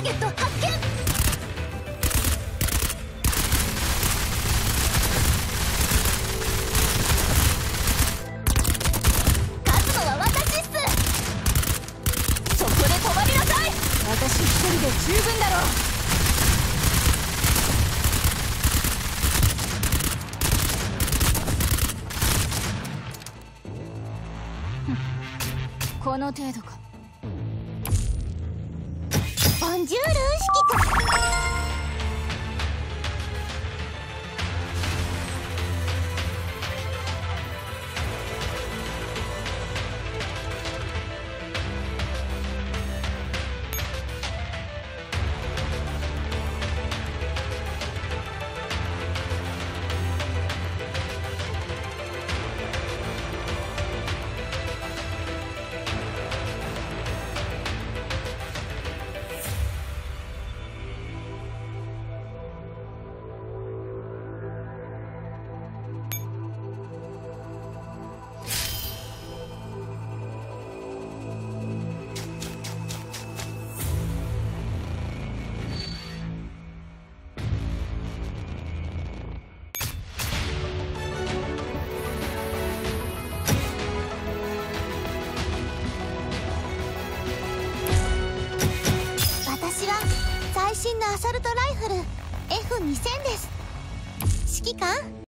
ケット発見。勝つのは私っす。そこで止まりなさい。私一人で十分だろう。この程度か。ボンジュール指揮官。最新のアサルトライフル F2000 です。指揮官。